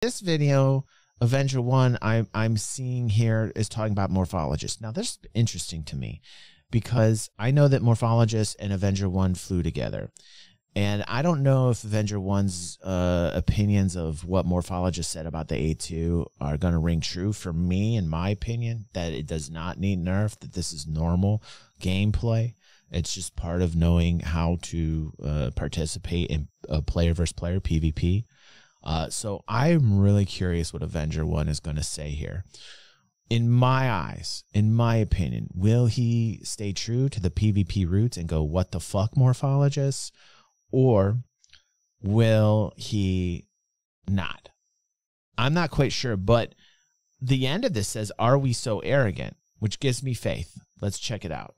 This video, Avenger 1, I'm seeing here is talking about Morphologist. Now, this is interesting to me because I know that Morphologist and Avenger 1 flew together. And I don't know if Avenger 1's opinions of what Morphologist said about the A2 are going to ring true. For me, in my opinion, that it does not need nerf, that this is normal gameplay. It's just part of knowing how to participate in player versus player PvP. So I'm really curious what Avenger 1 is going to say here. In my eyes, in my opinion, will he stay true to the PvP roots and go, what the fuck, Morphologist? Or will he not? I'm not quite sure, but the end of this says, are we so arrogant? Which gives me faith. Let's check it out.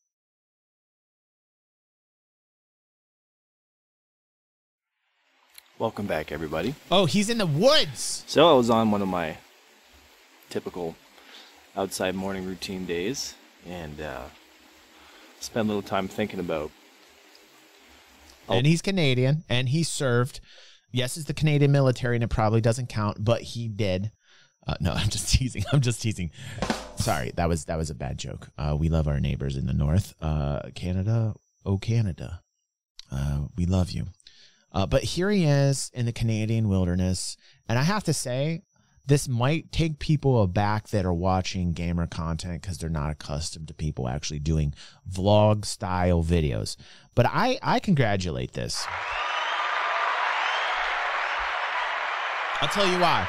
Welcome back, everybody. Oh, he's in the woods. So I was on one of my typical outside morning routine days and spent a little time thinking about. And he's Canadian, and he served. Yes, it's the Canadian military, and it probably doesn't count, but he did. No, I'm just teasing. I'm just teasing. Sorry, that was a bad joke. We love our neighbors in the north. Canada, oh Canada, we love you. But here he is in the Canadian wilderness, and I have to say, this might take people aback that are watching gamer content because they're not accustomed to people actually doing vlog-style videos. But I congratulate this. I'll tell you why.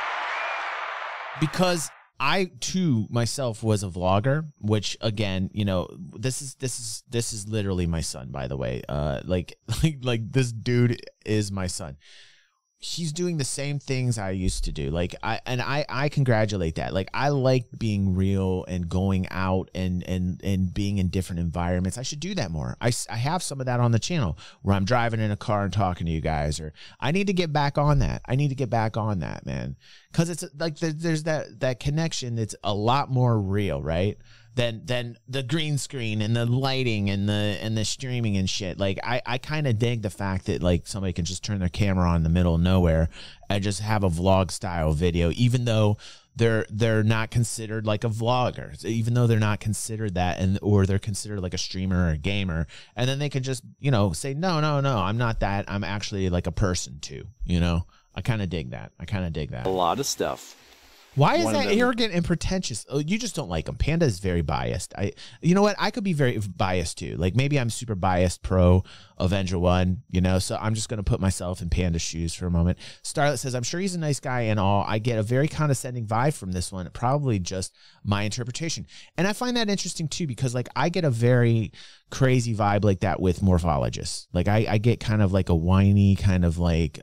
Because I too myself was a vlogger, which again, you know, this is literally my son, by the way. Like this dude is my son. He's doing the same things I used to do. Like I congratulate that. Like I like being real and going out and being in different environments. I should do that more. I have some of that on the channel where I'm driving in a car and talking to you guys, or I need to get back on that. I need to get back on that, man. Cause it's like, there's that connection that's a lot more real, right? Than the green screen and the lighting and the streaming and shit. Like I kind of dig the fact that like somebody can just turn their camera on in the middle of nowhere and just have a vlog style video, even though they're not considered like a vlogger, even though they're not considered that, or they're considered like a streamer or a gamer, and then they can just, you know, say no, I'm not that. I'm actually like a person too. You know, I kind of dig that. A lot of stuff. Why is that arrogant and pretentious? Oh, you just don't like him. Panda is very biased. You know what? I could be very biased too. Like maybe I'm super biased pro Avenger 1, you know, so I'm just going to put myself in Panda's shoes for a moment. Starlet says, I'm sure he's a nice guy and all. I get a very condescending vibe from this one. Probably just my interpretation. And I find that interesting too, because like I get a very crazy vibe like that with Morphologist. Like I get kind of like a whiny, kind of like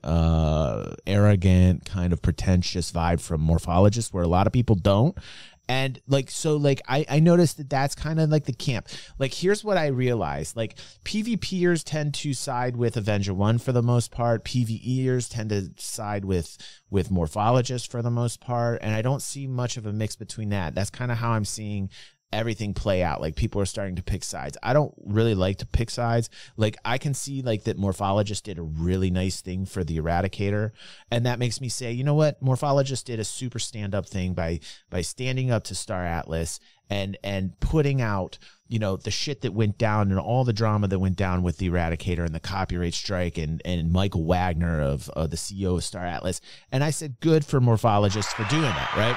arrogant, kind of pretentious vibe from Morphologist, where a lot of people don't. And like, so like, I noticed that that's kind of like the camp. Like, here's what I realized. Like, PvPers tend to side with Avenger 1 for the most part. PvEers tend to side with Morphologist for the most part. And I don't see much of a mix between that. That's kind of how I'm seeing everything play out. Like people are starting to pick sides. I don't really like to pick sides. Like I can see like that Morphologist did a really nice thing for the Eradicator, and that makes me say, you know what, Morphologist did a super stand-up thing by standing up to Star Atlas and putting out, you know, the shit that went down and all the drama that went down with the Eradicator and the copyright strike and Michael Wagner of the CEO of Star Atlas. And I said, good for Morphologist for doing that, right?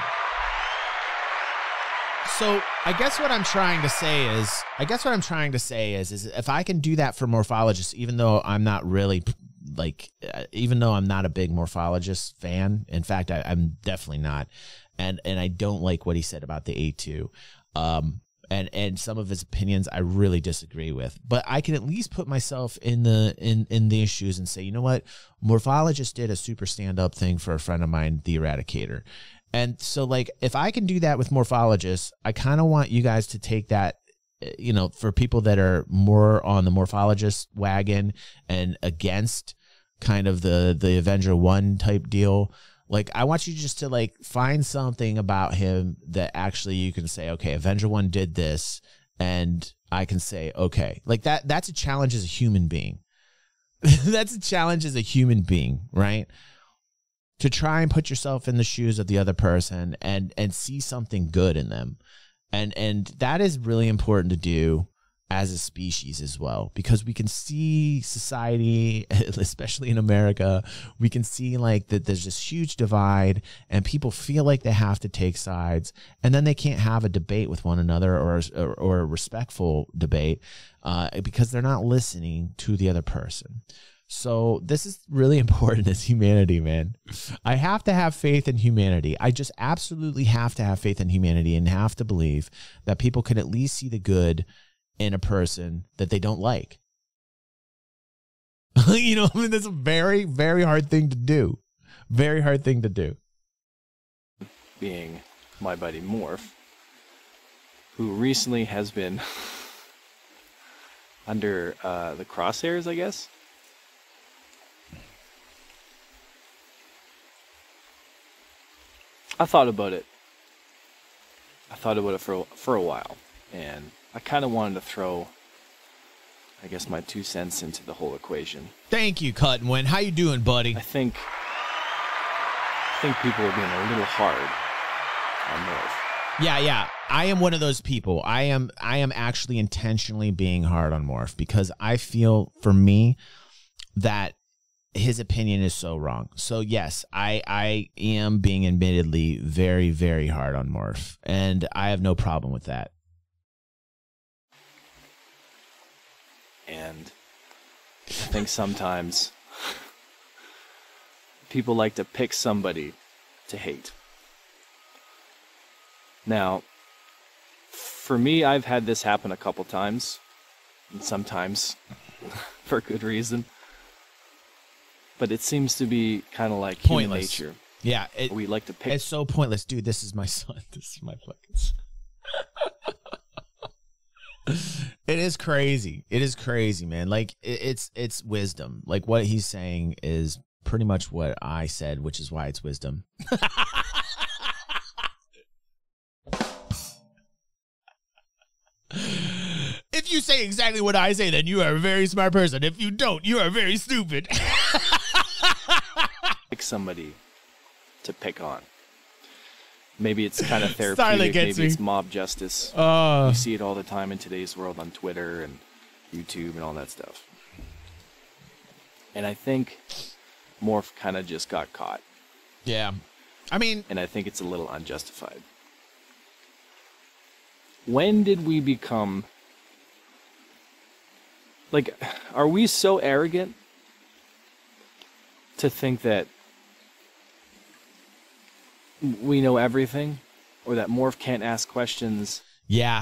So I guess what I'm trying to say is if I can do that for Morphologist, even though I'm not really like, even though I'm not a big Morphologist fan, in fact, I'm definitely not. And I don't like what he said about the A2. And some of his opinions I really disagree with, but I can at least put myself in the shoes and say, you know what, Morphologist did a super stand-up thing for a friend of mine, the Eradicator. And so, like, if I can do that with Morphologist, I kind of want you guys to take that, you know, for people that are more on the Morphologist wagon and against kind of the Avenger 1 type deal. Like, I want you just to, like, find something about him that actually you can say, okay, Avenger 1 did this, and I can say, okay. Like, that's a challenge as a human being. That's a challenge as a human being, right? to try and put yourself in the shoes of the other person and see something good in them. And that is really important to do as a species as well, because we can see society, especially in America, we can see like that there's this huge divide and people feel like they have to take sides, and then they can't have a debate with one another or a respectful debate because they're not listening to the other person. So this is really important as humanity, man. I have to have faith in humanity. I just absolutely have to have faith in humanity and have to believe that people can at least see the good in a person that they don't like. You know, I mean, that's a very, very hard thing to do. Very hard thing to do. Being my buddy Morph, who recently has been under the crosshairs, I guess. I thought about it. For a while, and I kind of wanted to throw, I guess, my 2 cents into the whole equation. Thank you, Cuttenwin. How you doing, buddy? I think people are being a little hard on Morph. Yeah. I am one of those people. I am actually intentionally being hard on Morph because I feel, for me, that his opinion is so wrong. So yes, I am being admittedly very, very hard on Morph, and I have no problem with that. And I think sometimes people like to pick somebody to hate. Now, for me, I've had this happen a couple times, and sometimes for good reason. But it seems to be kind of like pointless. Human nature. Yeah. We like to pick. It's so pointless. Dude, this is my son. This is my fucking son. It is crazy. It is crazy, man. Like, it's wisdom. Like, what he's saying is pretty much what I said, which is why it's wisdom. If you say exactly what I say, then you are a very smart person. If you don't, you are very stupid. Pick somebody to pick on. Maybe it's kind of therapeutic. Maybe it's mob justice. You see it all the time in today's world on Twitter and YouTube and all that stuff. And I think Morph kind of just got caught. Yeah. I mean... And I think it's a little unjustified. When did we become... Like, are we so arrogant to think that we know everything, or that Morph can't ask questions? Yeah.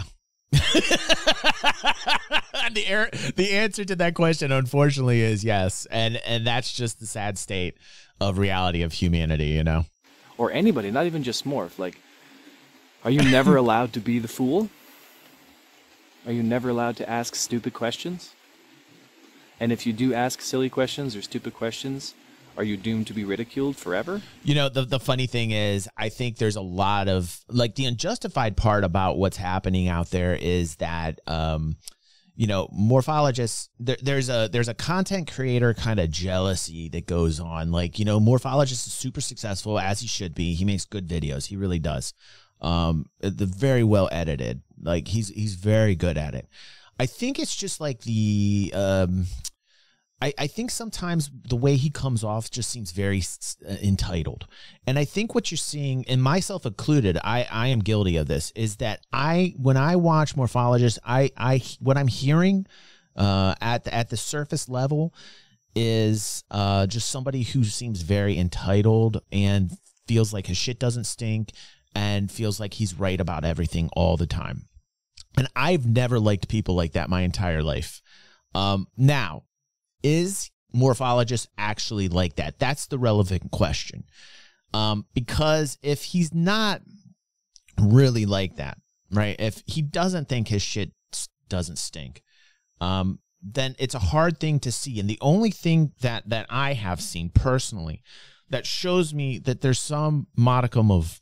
The answer to that question, unfortunately, is yes, and that's just the sad state of reality of humanity, you know. Or anybody, not even just Morph. Like, are you never allowed to be the fool? Are you never allowed to ask stupid questions? And if you do ask silly questions or stupid questions, are you doomed to be ridiculed forever? You know, the funny thing is, I think there's a lot of, like, the unjustified part about what's happening out there is that, you know, morphologists, there's a content creator kind of jealousy that goes on. Like, you know, Morphologist is super successful, as he should be. He makes good videos. He really does. They're very well edited. Like, he's very good at it. I think it's just like the, I think sometimes the way he comes off just seems very entitled. And I think what you're seeing, and myself included, I am guilty of this, is that when I watch Morphologist, what I'm hearing at the surface level is just somebody who seems very entitled and feels like his shit doesn't stink and feels like he's right about everything all the time. And I've never liked people like that my entire life. Now, is Morphologist actually like that? That's the relevant question. Because if he's not really like that, right? If he doesn't think his shit doesn't stink, then it's a hard thing to see. And the only thing that I have seen personally that shows me that there's some modicum of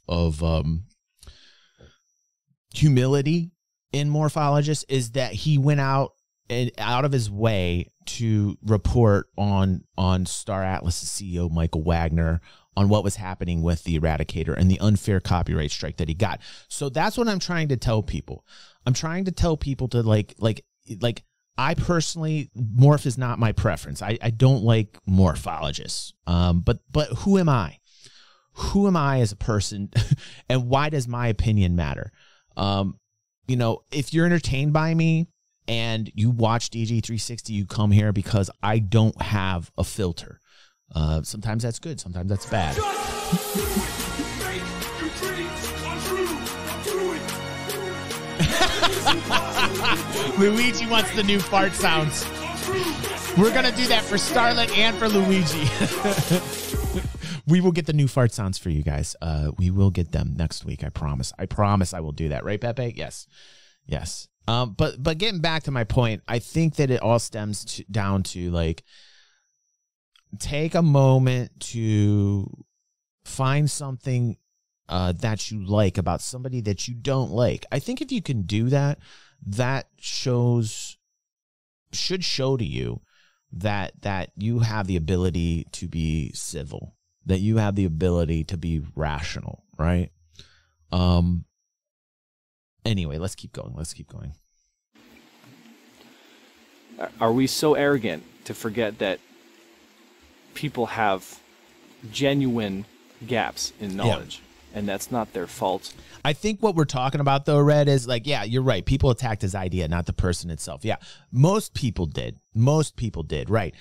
humility in Morphologist is that he went out of his way to report on Star Atlas's CEO Michael Wagner on what was happening with the Eradicator and the unfair copyright strike that he got. So that's what I'm trying to tell people. I'm trying to tell people to like I personally, morph is not my preference. I don't like morphologists. But who am I? Who am I as a person, and why does my opinion matter? You know, if you're entertained by me and you watch DG360, you come here because I don't have a filter. Sometimes that's good. Sometimes that's bad. Luigi wants the new fart sounds. We're going to do that for Starlet and for Luigi. We will get the new fart sounds for you guys. We will get them next week. I promise. I promise I will do that. Right, Pepe? Yes. Yes. But getting back to my point, I think that it all stems down to, like, take a moment to find something that you like about somebody that you don't like. I think if you can do that, that should show to you that you have the ability to be civil, that you have the ability to be rational, right? Anyway, let's keep going. Let's keep going. Are we so arrogant to forget that people have genuine gaps in knowledge? Yeah. And that's not their fault. I think what we're talking about, though, Red, is like, yeah, you're right. People attacked his idea, not the person itself. Yeah, most people did. Most people did, right.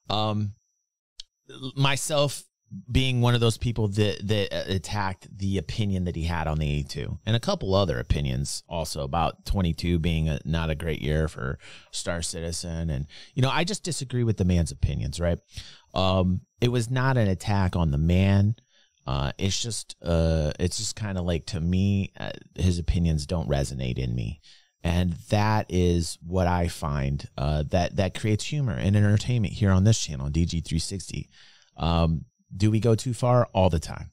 Myself being one of those people that attacked the opinion that he had on the A2. And a couple other opinions also about 22 being not a great year for Star Citizen. And, you know, I just disagree with the man's opinions, right? It was not an attack on the man. It's just kind of like, to me, his opinions don't resonate in me. And that is what I find, that creates humor and entertainment here on this channel, DG360. Do we go too far? All the time.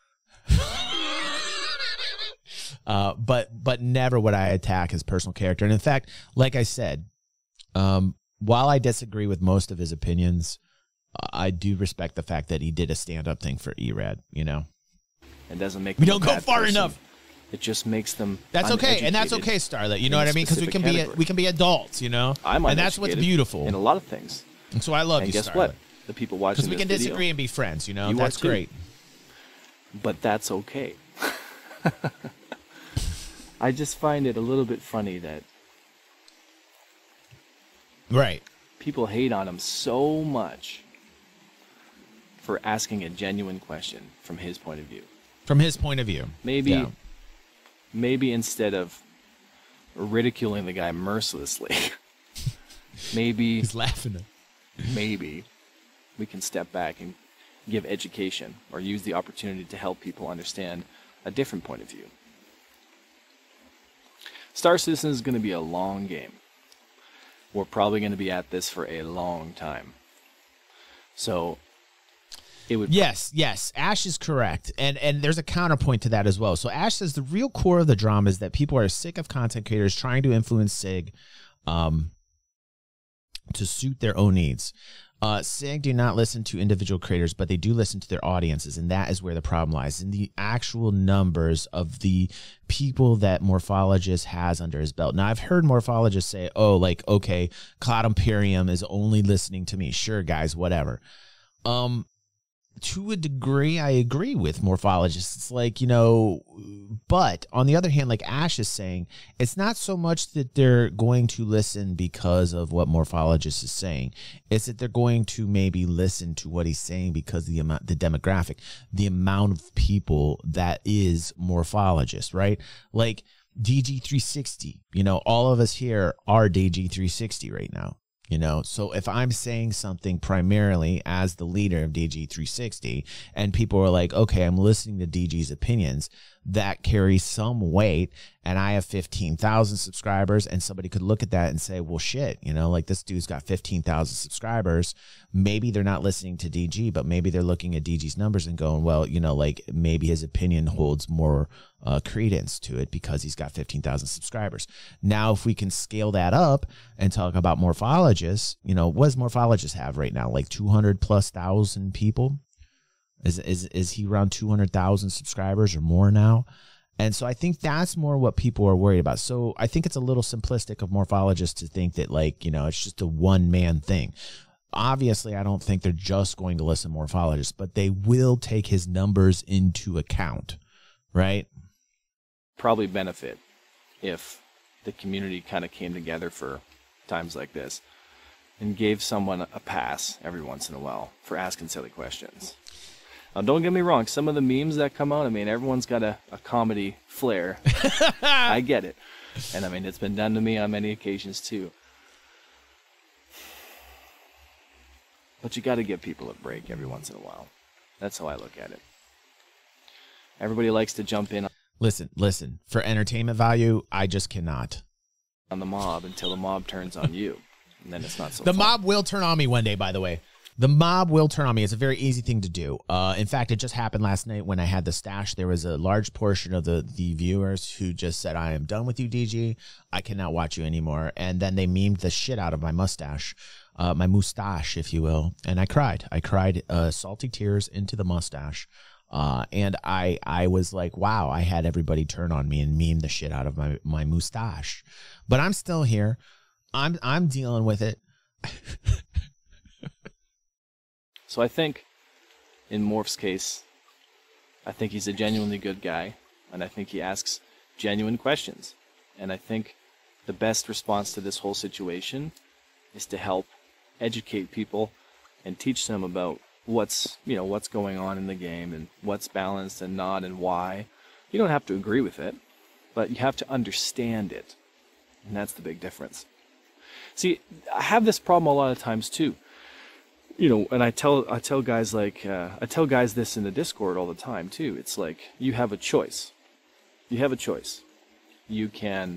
But never would I attack his personal character. And in fact, like I said, while I disagree with most of his opinions, I do respect the fact that he did a stand-up thing for Erad, you know? It doesn't make we don't go far enough. It just makes them That's okay, and that's okay, Starlet. You know what I mean? Because we can be adults, you know? I'm and that's what's beautiful. In a lot of things. And so I love you, guess Starlet. What? The people watching because we can disagree and be friends, you know? You that's great. But that's okay. I just find it a little bit funny that people hate on him so much for asking a genuine question from his point of view. From his point of view. Maybe instead of ridiculing the guy mercilessly, maybe he's laughing at. Maybe we can step back and give education or use the opportunity to help people understand a different point of view. Star Citizen is going to be a long game. We're probably going to be at this for a long time. So it would... Yes. Ash is correct. And there's a counterpoint to that as well. So Ash says the real core of the drama is that people are sick of content creators trying to influence SIG to suit their own needs. SIG do not listen to individual creators, but they do listen to their audiences, and that is where the problem lies, in the actual numbers of the people that Morphologist has under his belt. Now, I've heard Morphologists say, oh, like, okay, Cloud Imperium is only listening to me. Sure, guys, whatever. To a degree, I agree with Morphologists. It's like, you know, but on the other hand, like Ash is saying, it's not so much that they're going to listen because of what Morphologist is saying. It's that they're going to maybe listen to what he's saying because the demographic, the amount of people that is Morphologist, right? Like DG360, you know, all of us here are DG360 right now. You know, so if I'm saying something primarily as the leader of DG360 and people are like, okay, I'm listening to DG's opinions, that carries some weight, and I have 15,000 subscribers, and somebody could look at that and say, well, shit, you know, like this dude's got 15,000 subscribers. Maybe they're not listening to DG, but maybe they're looking at DG's numbers and going, well, you know, like maybe his opinion holds more credence to it because he's got 15,000 subscribers. Now, if we can scale that up and talk about Morphologists, you know, what does Morphologists have right now? Like 200,000+ people, Is he around 200,000 subscribers or more now? And so I think that's more what people are worried about. So I think it's a little simplistic of morphologists to think that, like, you know, it's just a one-man thing. Obviously, I don't think they're just going to listen to morphologists, but they will take his numbers into account, right? Probably benefit if the community kind of came together for times like this and gave someone a pass every once in a while for asking silly questions. Now, don't get me wrong, some of the memes that come out, I mean, everyone's got a comedy flair. I get it. And I mean, it's been done to me on many occasions too. But you got to give people a break every once in a while. That's how I look at it. Everybody likes to jump in. Listen. For entertainment value, I just cannot. On the mob until the mob turns on you. And then it's not so The fun. mob will turn on me one day, by the way. The mob will turn on me. It's a very easy thing to do. In fact, it just happened last night when I had the stash. There was a large portion of the viewers who just said, I am done with you, DG. I cannot watch you anymore. And then they memed the shit out of my mustache. My mustache, if you will. And I cried. I cried salty tears into the mustache. And I was like, wow, I had everybody turn on me and meme the shit out of my mustache. But I'm still here. I'm dealing with it. So I think in Morph's case, I think he's a genuinely good guy. And I think he asks genuine questions. And I think the best response to this whole situation is to help educate people and teach them about what's going on in the game and what's balanced and not and why. You don't have to agree with it, but you have to understand it. And that's the big difference. See, I have this problem a lot of times too. You know, and I tell guys this in the Discord all the time too. It's like you have a choice. You have a choice. You can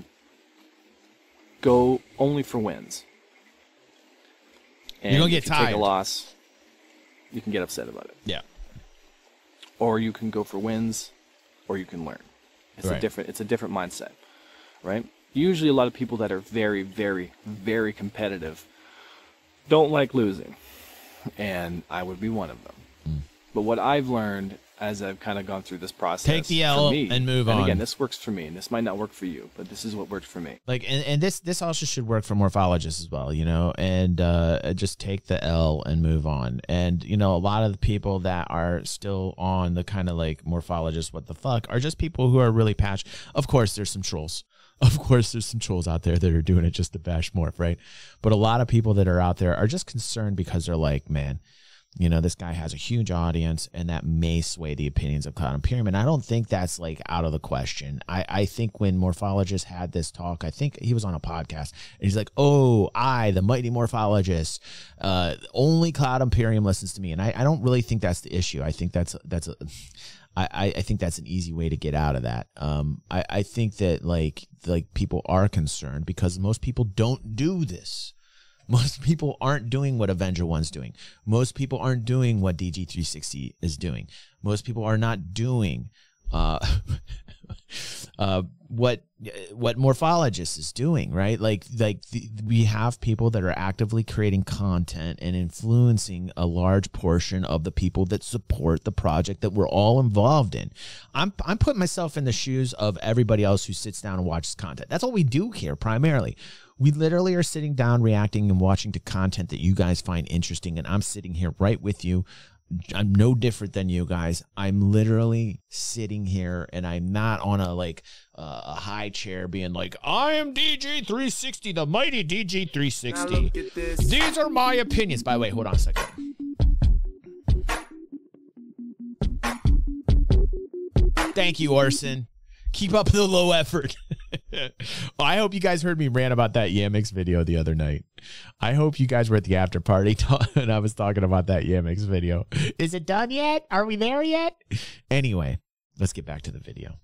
go only for wins. And you're gonna get tired. Take a loss, you can get upset about it. Yeah. Or you can go for wins, or you can learn. It's right. It's a different mindset, right? Usually, a lot of people that are very, very, very competitive don't like losing, and I would be one of them. But what I've learned as I've kind of gone through this process, take the L and move on. And again, this works for me, and this might not work for you, but this is what worked for me. Like, and this also should work for morphologists as well, you know, and just take the L and move on. And, you know, a lot of the people that are still on the kind of like morphologist, what the fuck, are just people who are really passionate. Of course, there's some trolls. Of course, there's some trolls out there that are doing it just to bash Morph, right? But a lot of people that are out there are just concerned because they're like, man, you know, this guy has a huge audience, and that may sway the opinions of Cloud Imperium. And I don't think that's like out of the question. I think when Morphologist had this talk, I think he was on a podcast, and he's like, oh, the mighty Morphologist, only Cloud Imperium listens to me. And I don't really think that's the issue. I think I think that's an easy way to get out of that. I think that like people are concerned because most people don't do this. Most people aren't doing what Avenger 1's doing. Most people aren't doing what DG360 is doing. Most people are not doing what Morphologist is doing, right? We have people that are actively creating content and influencing a large portion of the people that support the project that we're all involved in. I'm putting myself in the shoes of everybody else who sits down and watches content. That's all we do here primarily. We literally are sitting down, reacting, and watching to content that you guys find interesting, and I'm sitting here right with you. I'm no different than you guys. I'm literally sitting here, and I'm not on a high chair being like, I am DG360, the mighty DG360. These are my opinions. By the way, hold on a second. Thank you, Orson. Keep up the low effort. I hope you guys heard me rant about that Yamix video the other night. I hope you guys were at the after party and I was talking about that Yamix video. Is it done yet? Are we there yet? Anyway, let's get back to the video.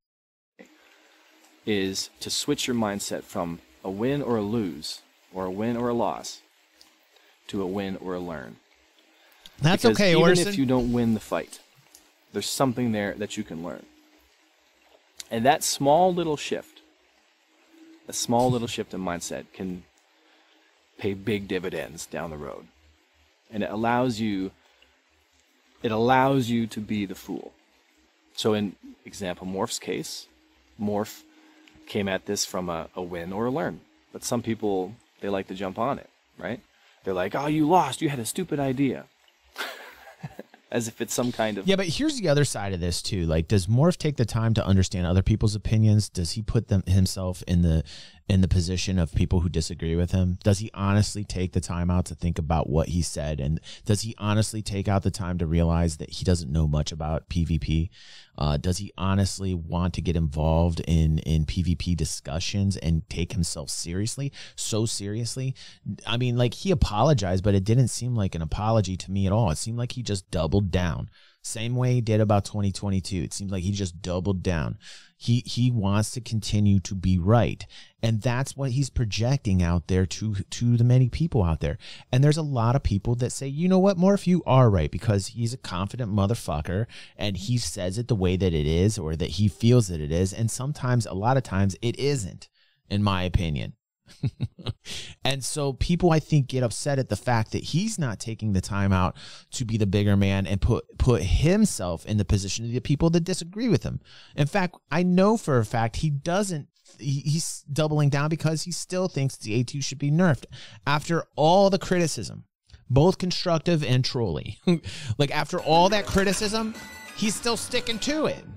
Is to switch your mindset from a win or a lose, or a win or a loss, to a win or a learn. That's because okay, even Orson. if you don't win the fight, there's something there that you can learn. And that small little shift in mindset can pay big dividends down the road. And it allows you it allows you to be the fool. So in example, Morph's case, Morph came at this from a win or a learn. But some people, they like to jump on it, right? They're like, oh, you lost. You had a stupid idea. As if it's some kind of... Yeah, but here's the other side of this, too. Like, does Morph take the time to understand other people's opinions? Does he put himself in the position of people who disagree with him? Does he honestly take the time out to think about what he said? And does he honestly take out the time to realize that he doesn't know much about PvP? Does he honestly want to get involved in PvP discussions and take himself seriously? So seriously? I mean, like, he apologized, but it didn't seem like an apology to me at all. It seemed like he just doubled down. Same way he did about 2022. It seems like he just doubled down. He wants to continue to be right. And that's what he's projecting out there to the many people out there. And there's a lot of people that say, you know what, Morph, you are right, because he's a confident motherfucker and he says it the way that it is, or that he feels that it is. And sometimes, a lot of times, it isn't, in my opinion. And so people, I think, get upset at the fact that he's not taking the time out to be the bigger man and put himself in the position of the people that disagree with him. In fact, I know for a fact he doesn't. He's doubling down because he still thinks the A2 should be nerfed after all the criticism, both constructive and trolly. Like, after all that criticism, he's still sticking to it.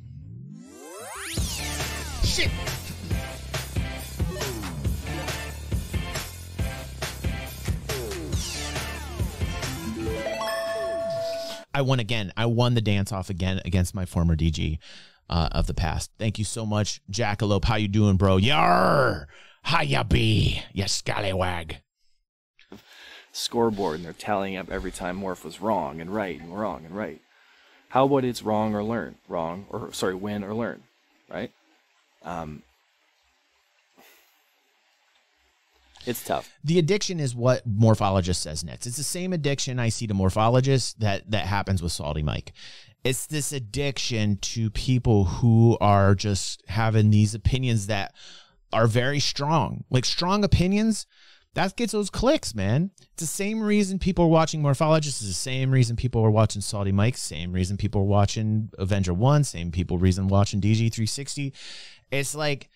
Shit. I won again. I won the dance off again against my former DG of the past. Thank you so much, Jackalope. How you doing, bro? Yarr! How ya be, you scallywag? Scoreboard, and they're tallying up every time Morph was wrong and right and wrong and right. How about it's wrong or learn? Wrong, or sorry, win or learn, right? It's tough. The addiction is what Morphologist says next. It's the same addiction I see to Morphologist that happens with Salty Mike. It's this addiction to people who are just having these opinions that are very strong. Like, strong opinions, that gets those clicks, man. It's the same reason people are watching Morphologist. It's the same reason people are watching Salty Mike. Same reason people are watching Avenger 1. Same reason watching DG360. It's like...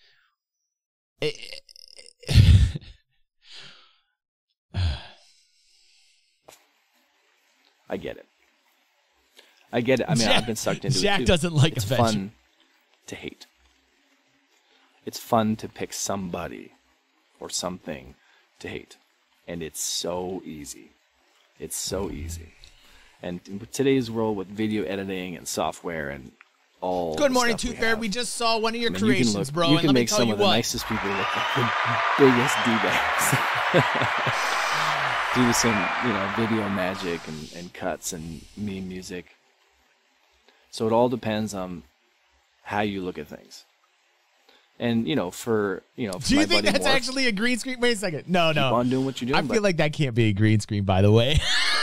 I get it. I get it. I mean, I've been sucked into it too. Jack doesn't like It's Avenger. fun to hate. It's fun to pick somebody or something to hate. And it's so easy. It's so easy. And in today's world with video editing and software and all Good morning, Tooth Bear. We just saw one of your creations, bro. You and can let me make tell some you of the what. nicest people look like the biggest D-bags. Do some, video magic and cuts and meme music. So it all depends on how you look at things. And, for Do you my think buddy that's Morph, actually a green screen? Wait a second. No. keep on doing what you're doing. I feel like that can't be a green screen, by the way.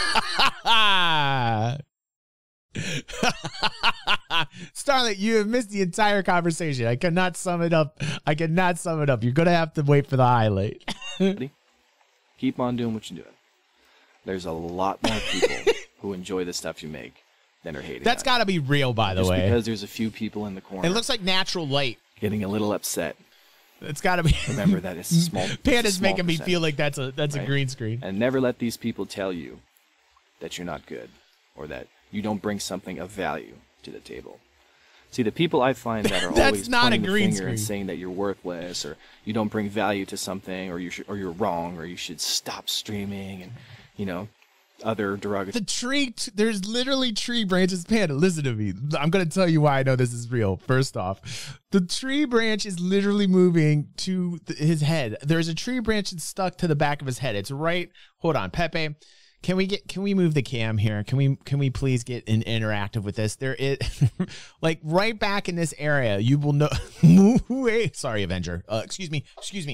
Starlet, you have missed the entire conversation. I cannot sum it up. You're going to have to wait for the highlight. Keep on doing what you're doing. There's a lot more people who enjoy the stuff you make than are hating. That's got to be real, by the way. Because there's a few people in the corner. It looks like natural light. Getting a little upset. It's got to be. Remember that it's small. Panda's making me feel like that's a green screen. And never let these people tell you that you're not good or that you don't bring something of value to the table. See, the people I find that are always pointing the finger and saying that you're worthless or you don't bring value to something or you're wrong or you should stop streaming and other derogatory. There's literally tree branches. Panda, listen to me. I'm going to tell you why I know this is real. First off, the tree branch is literally moving to his head. There's a tree branch that's stuck to the back of his head. It's right. Hold on, Pepe. Can we move the cam here? Can we please get interactive with this? There is like right back in this area. You will know. Sorry, Avenger. Excuse me.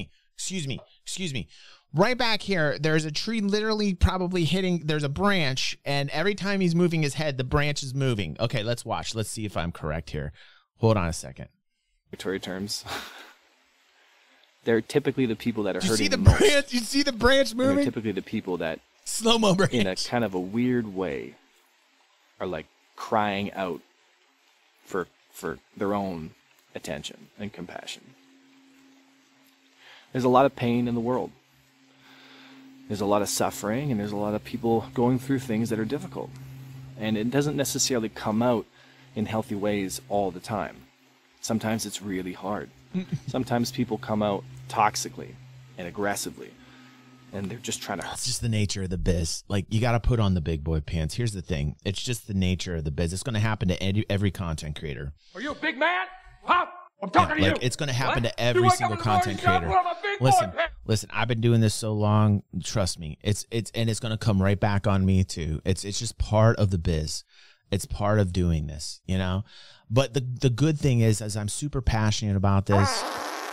Right back here, there's a tree literally probably hitting. There's a branch, and every time he's moving his head, the branch is moving. Okay, let's watch. Let's see if I'm correct here. Hold on a second. Terms. They're typically the people that are hurting the branch? most. You see the branch moving? They're typically the people that slow-mo branch. In a kind of a weird way are like crying out for their own attention and compassion. There's a lot of pain in the world. There's a lot of suffering, and there's a lot of people going through things that are difficult. And it doesn't necessarily come out in healthy ways all the time. Sometimes it's really hard. Sometimes people come out toxically and aggressively, and they're just trying to hurt. It's just the nature of the biz. Like, you got to put on the big boy pants. Here's the thing. It's just the nature of the biz. It's going to happen to every content creator. Are you a big man? Huh? I'm talking to you. It's going to happen to every single content creator. Listen, I've been doing this so long. Trust me. It's going to come right back on me too. It's just part of the biz. It's part of doing this, you know? But the good thing is, as I'm super passionate about this,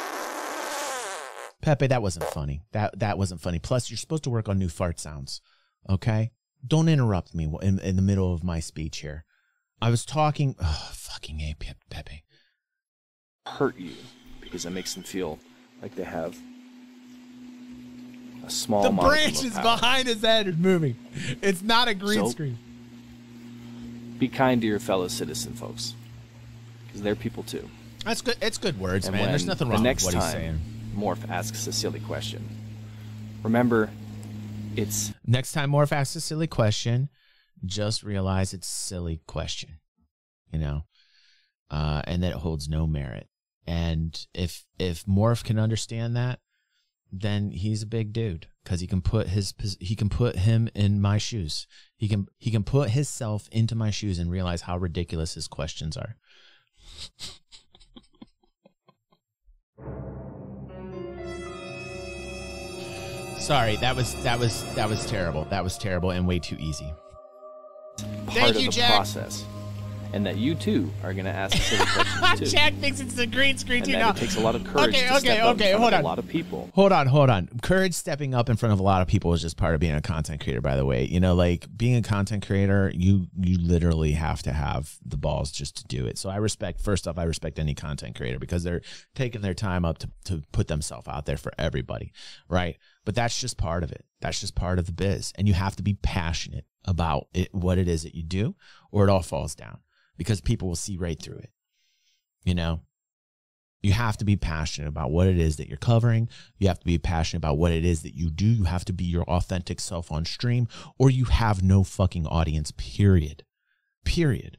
Pepe, that wasn't funny. That wasn't funny. Plus, you're supposed to work on new fart sounds, okay? Don't interrupt me in the middle of my speech here. I was talking, fucking A, Pepe. Hurt you because it makes them feel like they have a small The branches behind his head are moving. It's not a green screen. Be kind to your fellow citizen, folks, because they're people too. That's good. It's good words, man. There's nothing wrong with what he's saying. Morph asks a silly question. Remember, it's next time Morph asks a silly question, just realize it's a silly question, you know, and that it holds no merit. And if Morph can understand that, then he's a big dude, because he can put him in my shoes. He can put himself into my shoes and realize how ridiculous his questions are. Sorry, that was terrible. That was terrible and way too easy. Part of the process. And that you too are going to ask silly questions too. Jack thinks it's the green screen too. Now it takes a lot of courage to step up in front of a lot of people. Hold on. Courage stepping up in front of a lot of people is just part of being a content creator, by the way. You know, like, being a content creator, you literally have to have the balls just to do it. So first off, I respect any content creator, because they're taking their time up to put themselves out there for everybody, right? But that's just part of it. That's just part of the biz. And you have to be passionate about it, what it is that you do, or it all falls down. Because people will see right through it. You know, you have to be passionate about what it is that you're covering. You have to be passionate about what it is that you do. You have to be your authentic self on stream, or you have no fucking audience, period. Period.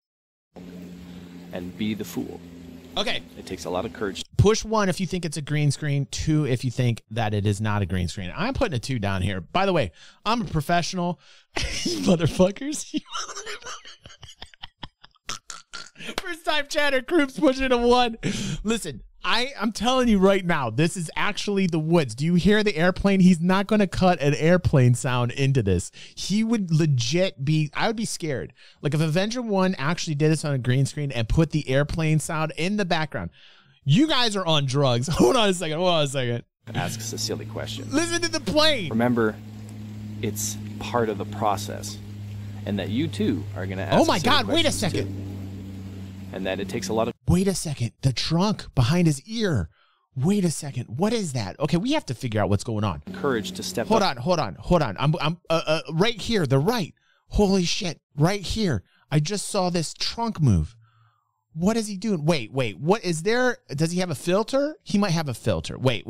And be the fool. Okay. It takes a lot of courage. Push 1 if you think it's a green screen. 2 if you think that it is not a green screen. I'm putting a 2 down here. By the way, I'm a professional. You motherfuckers. First time chatter, groups pushing a 1. Listen, I'm telling you right now, this is actually the woods. Do you hear the airplane? He's not going to cut an airplane sound into this. He would legit be, I would be scared. Like, if Avenger 1 actually did this on a green screen and put the airplane sound in the background. You guys are on drugs. Hold on a second. Asks a silly question. Listen to the plane. Remember, it's part of the process. And that you too are going to ask Oh my God, wait a second. Too. And that it takes a lot of... Wait a second. The trunk behind his ear. Wait a second. What is that? Okay, we have to figure out what's going on. Courage to step up. Hold on. I'm right here. The right. Holy shit. Right here. I just saw this trunk move. What is he doing? Wait. What is there? Does he have a filter? He might have a filter. Wait.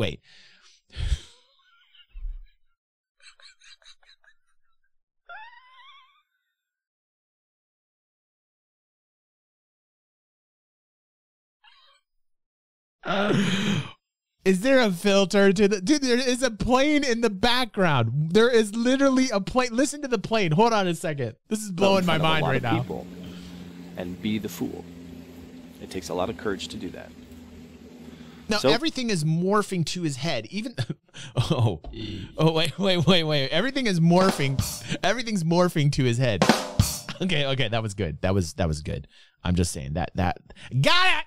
Is there a filter to the dude? There is a plane in the background. There is literally a plane. Listen to the plane. Hold on a second. This is blowing my mind right now. And be the fool. It takes a lot of courage to do that. Now everything is morphing to his head. Even wait. Everything is morphing. Everything's morphing to his head. Okay. That was good. That was good. I'm just saying that got it.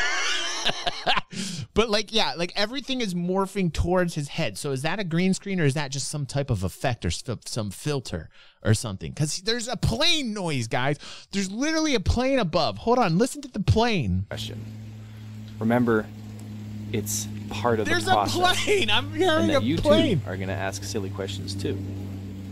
But like everything is morphing towards his head. So is that a green screen, or is that just some type of effect or some filter or something? Because there's a plane noise, guys. There's literally a plane above. Hold on, listen to the plane. Question. Remember, it's part of the process. There's a plane. I'm hearing a plane. You too are going to ask silly questions too.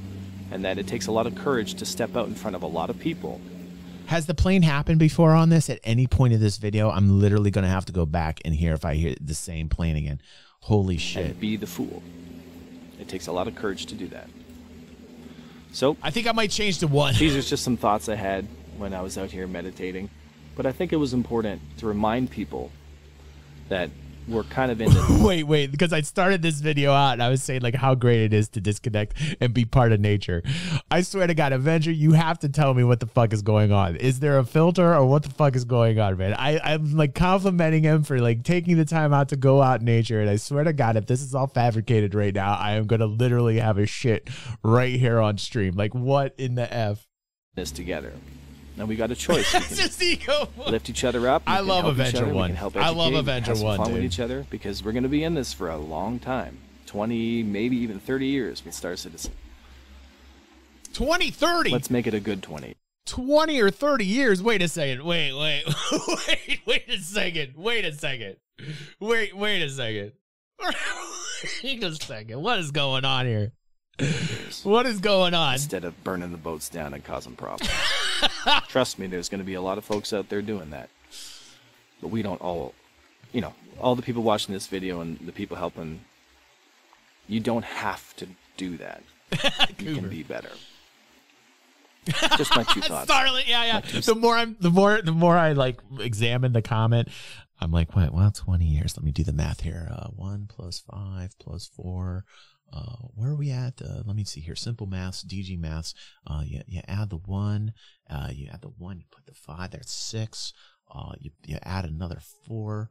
and that it takes a lot of courage to step out in front of a lot of people. Has the plane happened before on this? At any point of this video, I'm literally going to have to go back and hear if I hear the same plane again. Holy shit. And be the fool. It takes a lot of courage to do that. So I think I might change to 1. These are just some thoughts I had when I was out here meditating. But I think it was important to remind people that we're kind of in the... Wait, because I started this video out and I was saying like how great it is to disconnect and be part of nature. I swear to God, Avenger, you have to tell me what the fuck is going on. Is there a filter or what the fuck is going on, man? I'm like complimenting him for like taking the time out to go out in nature. And I swear to God, if this is all fabricated right now, I am going to literally have a shit right here on stream. Like what in the F? This together. Now we got a choice. We can just ego. Lift each other up. I love Avenger 1. I love Avenger 1, have fun dude. with each other because we're going to be in this for a long time. 20, maybe even 30 years with Star Citizen. 20, 30? Let's make it a good 20. 20 or 30 years? Wait a second. Wait a second. Wait a second. Wait a second. Wait a second. What is going on here? What is going on? Instead of burning the boats down and causing problems. Trust me, there's going to be a lot of folks out there doing that. But we don't all, you know, all the people watching this video and the people helping, you don't have to do that. You can be better. Just my 2 thoughts. Starlet, yeah. The more I like examine the comment, I'm like, wait, well, 20 years. Let me do the math here. 1 + 5 + 4. Where are we at? Let me see here. Simple maths, DG maths. You add the 1. You add the 1. You put the 5. That's 6. You add another 4.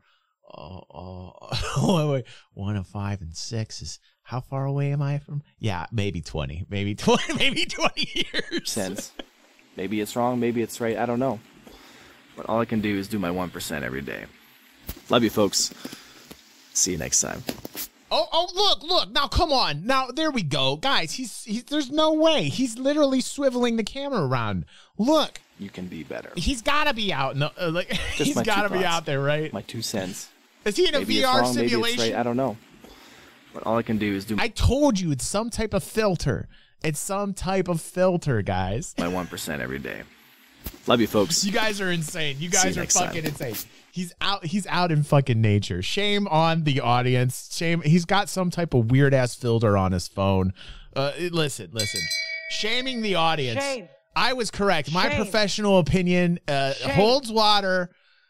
Wait. 1 and 5 and 6 is how far away am I from? Yeah, maybe 20. Maybe 20 years. Sense. Maybe it's wrong. Maybe it's right. I don't know. But all I can do is do my 1% every day. Love you, folks. See you next time. Oh, look. Now, come on. Now, there we go. Guys, there's no way. He's literally swiveling the camera around. Look. You can be better. He's got to be out. No, he's got to be out there, right? My 2 cents. Is he in a maybe VR it's wrong, simulation? Maybe it's right. I don't know. But all I can do is do... I told you, it's some type of filter. It's some type of filter, guys. My 1% every day. Love you, folks. You guys are insane. You guys are fucking insane. He's out in fucking nature. Shame on the audience. Shame. He's got some type of weird ass filter on his phone. Listen. Shaming the audience. Shame. I was correct. My Shame. professional opinion holds water.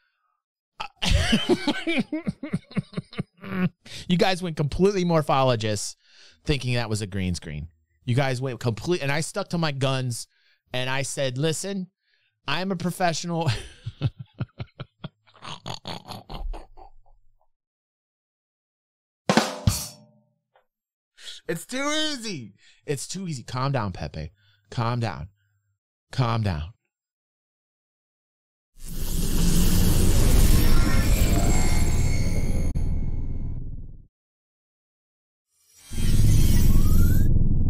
You guys went completely morphologist thinking that was a green screen. You guys went complete, and I stuck to my guns and I said, listen, I'm a professional. It's too easy. It's too easy. Calm down, Pepe. Calm down. Calm down.